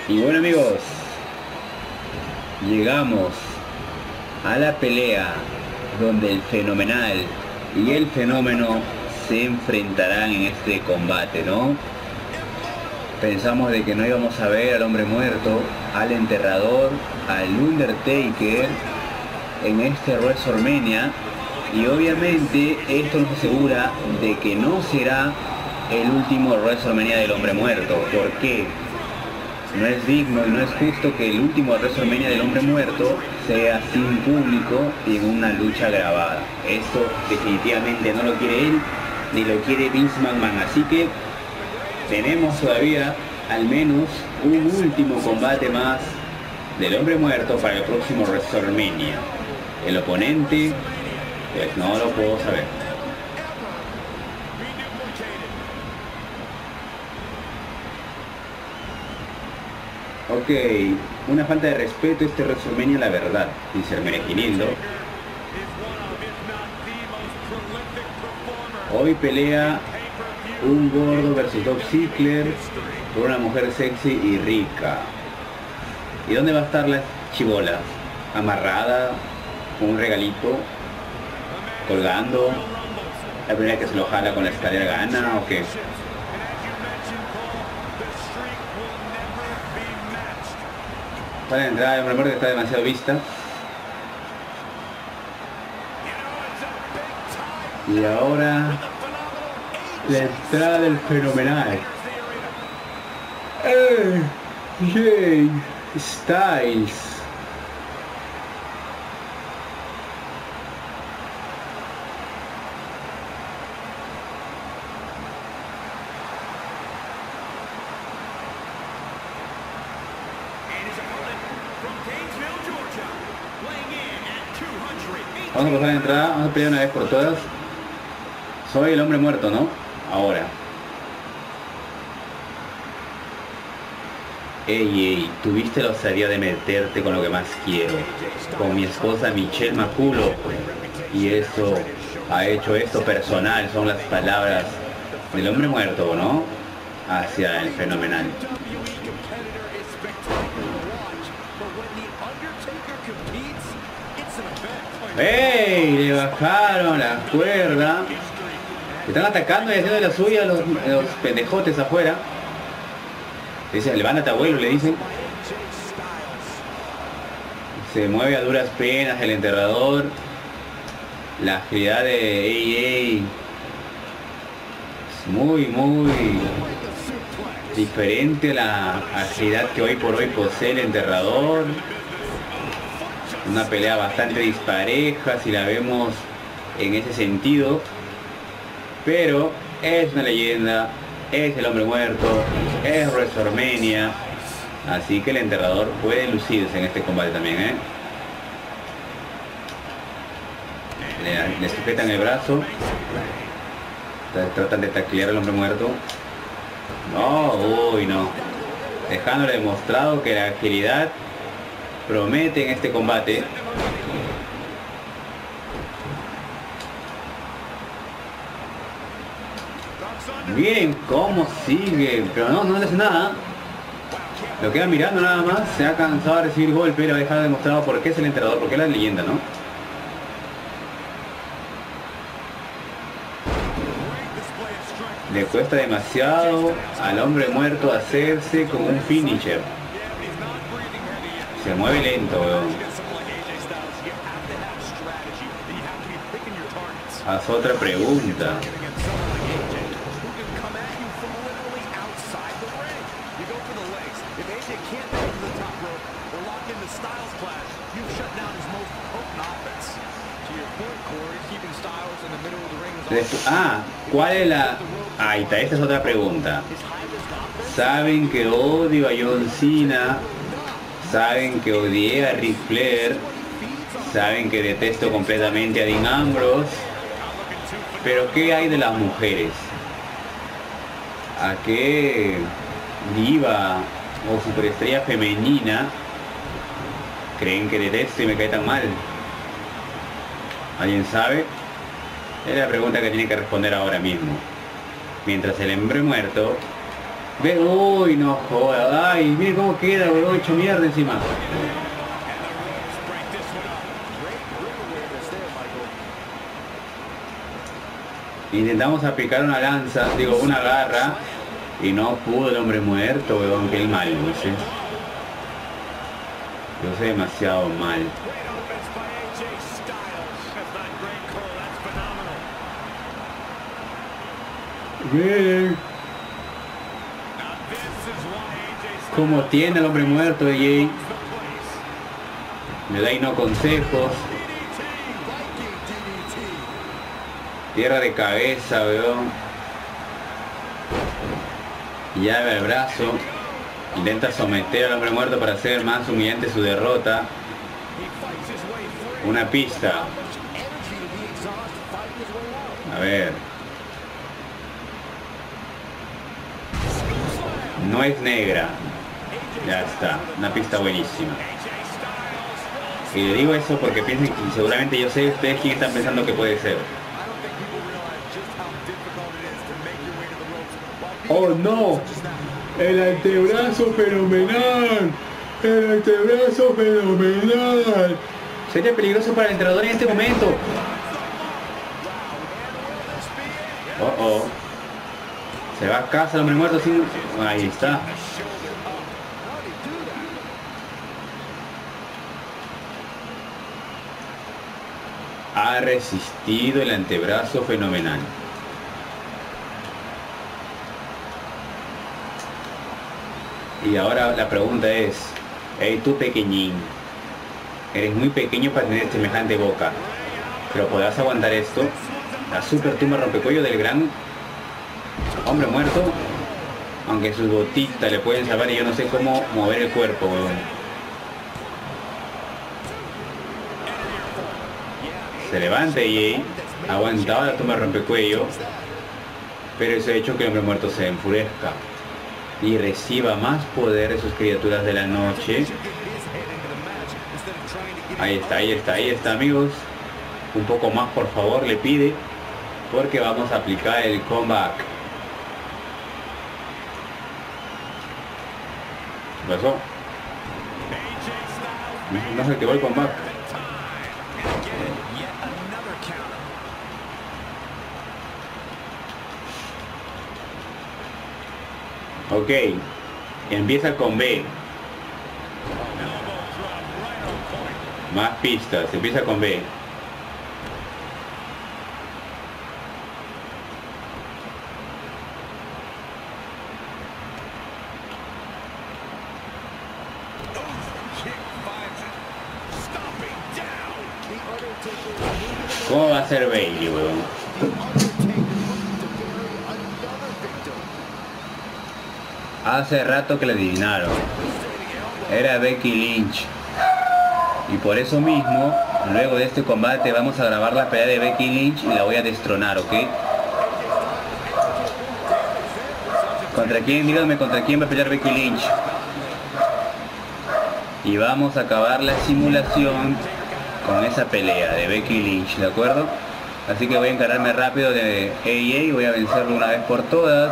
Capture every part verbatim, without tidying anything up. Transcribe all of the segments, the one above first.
Y bueno amigos, llegamos a la pelea donde el fenomenal y el fenómeno se enfrentarán en este combate, ¿no? Pensamos de que no íbamos a ver al hombre muerto, al enterrador, al Undertaker en este WrestleMania, y obviamente esto nos asegura de que no será el último WrestleMania del hombre muerto. ¿Por qué? No es digno y no es justo que el último WrestleMania del hombre muerto sea sin público y en una lucha grabada. Esto definitivamente no lo quiere él, ni lo quiere Vince McMahon. Así que tenemos todavía al menos un último combate más del hombre muerto para el próximo WrestleMania. El oponente, pues no lo puedo saber. Ok, una falta de respeto este WrestleMania, la verdad, dice Hermenegildo. Hoy pelea un gordo versus Dolph Ziggler por una mujer sexy y rica. ¿Y dónde va a estar la chibola? ¿Amarrada? ¿Con un regalito? ¿Colgando? ¿La primera que se lo jala con la escalera gana o qué? Para la entrada, el hombre que está demasiado vista. Y ahora la entrada del fenomenal. ¡Eh! Jay Styles. Vamos a pasar la entrada, vamos a pelear una vez por todas. Soy el hombre muerto, ¿no? Ahora. Ey, ey, tuviste la osadía de meterte con lo que más quiero. Con mi esposa Michelle Maculo. Y eso ha hecho esto personal, son las palabras del hombre muerto, ¿no? Hacia el fenomenal. ¡Ey! Le bajaron la cuerda. Están atacando y haciendo la suya los, los pendejotes afuera. Dicen, levántate abuelo, le dicen. Se mueve a duras penas el enterrador. La agilidad de ey, ey. Es muy, muy diferente a la agilidad que hoy por hoy posee el enterrador. Una pelea bastante dispareja si la vemos en ese sentido, pero es una leyenda, es el hombre muerto, es WrestleMania, así que el enterrador puede lucirse en este combate también, ¿eh? Le, le sujetan el brazo, tratan de taclear al hombre muerto. No, uy, no, dejándole demostrado que la agilidad promete en este combate. Miren cómo sigue, pero no, no le hace nada. Lo queda mirando nada más, se ha cansado de recibir golpe, lo ha dejado demostrado por qué es el enterrador, porque es la leyenda, ¿no? Le cuesta demasiado al hombre muerto hacerse como un finisher. Se mueve lento, weón. Haz otra pregunta. Ah, ¿cuál es la...? Ahí está, esta es otra pregunta. Saben que odio a John Cena. Saben que odié a Ric Flair. Saben que detesto completamente a Dean Ambrose. Pero ¿qué hay de las mujeres? ¿A qué diva o superestrella femenina creen que detesto y me cae tan mal? ¿Alguien sabe? Es la pregunta que tiene que responder ahora mismo. Mientras el hombre muerto Ve, uy, no joda. Ay, miren cómo queda, weón, hecho mierda encima. Intentamos aplicar una lanza, digo, una garra. Y no pudo el hombre muerto, weón, que el mal, no sé. Yo sé demasiado mal. Bien. Como tiene el hombre muerto de Jay. Me da y no consejos. Tierra de cabeza, weón. Llave al brazo. Intenta someter al hombre muerto para hacer más humillante su derrota. Una pista. A ver. No es negra. Ya está. Una pista buenísima. Y le digo eso porque piensen que seguramente yo sé ustedes quién están pensando que puede ser. ¡Oh no! ¡El antebrazo fenomenal! ¡El antebrazo fenomenal! Sería peligroso para el entrenador en este momento. Oh oh. Se va a casa el hombre muerto sin... Ahí está. Ha resistido el antebrazo fenomenal. Y ahora la pregunta es, hey tú pequeñín, eres muy pequeño para tener semejante boca, pero ¿podrás aguantar esto? La super tumba rompecuello del gran hombre muerto, aunque sus botitas le pueden salvar y yo no sé cómo mover el cuerpo, weón. Se levanta y ha aguantado la tumba rompecuello, pero eso ha hecho que el hombre muerto se enfurezca y reciba más poder de sus criaturas de la noche. Ahí está, ahí está, ahí está, amigos. Un poco más, por favor, le pide, porque vamos a aplicar el comeback. ¿Qué pasó? No se activó el comeback. Ok, empieza con B. Más pistas, empieza con B. ¿Cómo va a ser Bailey, weón? Hace rato que le adivinaron. Era Becky Lynch. Y por eso mismo, luego de este combate vamos a grabar la pelea de Becky Lynch y la voy a destronar, ¿ok? ¿Contra quién? Díganme contra quién va a pelear Becky Lynch. Y vamos a acabar la simulación con esa pelea de Becky Lynch, ¿de acuerdo? Así que voy a encargarme rápido de A E A y voy a vencerlo una vez por todas.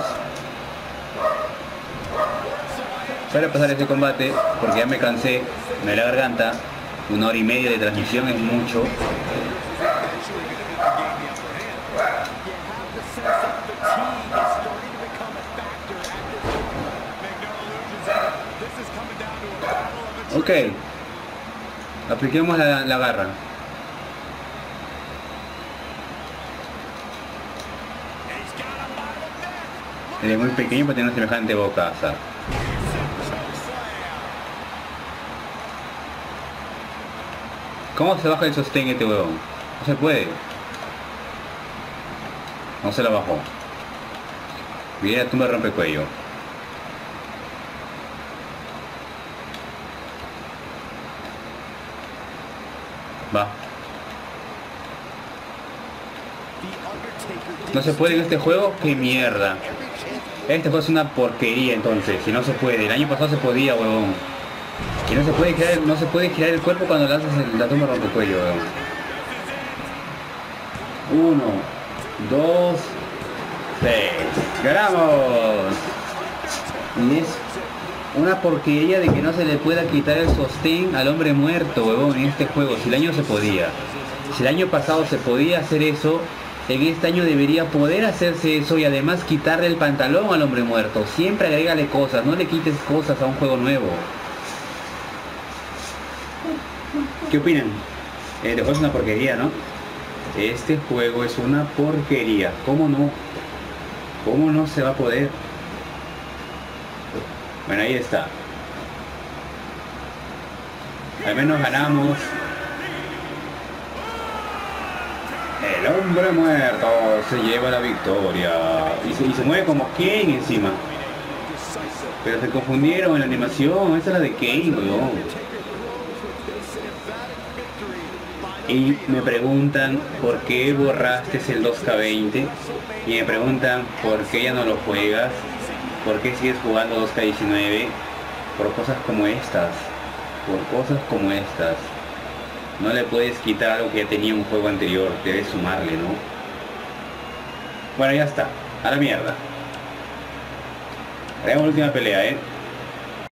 Para pasar este combate, porque ya me cansé, me da la garganta, una hora y media de transmisión es mucho. Ok, apliquemos la, la garra. Es muy pequeño para tener semejante bocaza. ¿Cómo se baja el sostén este huevón? No se puede. No se la bajó. Viene la tumba rompecuello. Va. No se puede en este juego. ¡Qué mierda! Este juego es una porquería entonces. Si no se puede. El año pasado se podía, huevón. Y no se puede girar, no se puede girar el cuerpo cuando lanzas el, la tumba rompecuello, weón. Uno, dos, tres. ¡Ganamos! Y es una porquería de que no se le pueda quitar el sostén al hombre muerto, huevón, en este juego. Si el año se podía. Si el año pasado se podía hacer eso, en este año debería poder hacerse eso y además quitarle el pantalón al hombre muerto. Siempre agrégale cosas, no le quites cosas a un juego nuevo. ¿Qué opinan? Eh, el juego es una porquería, ¿no? Este juego es una porquería. ¿Cómo no? ¿Cómo no se va a poder? Bueno, ahí está. Al menos ganamos. El hombre muerto se lleva la victoria. Y se, y se mueve como Kane encima. Pero se confundieron en la animación. Esa es la de Kane, weón. Y me preguntan por qué borraste el dos K veinte. Y me preguntan por qué ya no lo juegas. ¿Por qué sigues jugando dos K diecinueve? Por cosas como estas. Por cosas como estas. No le puedes quitar algo que ya tenía un juego anterior. Debes sumarle, ¿no? Bueno, ya está. A la mierda. Haremos la última pelea, ¿eh?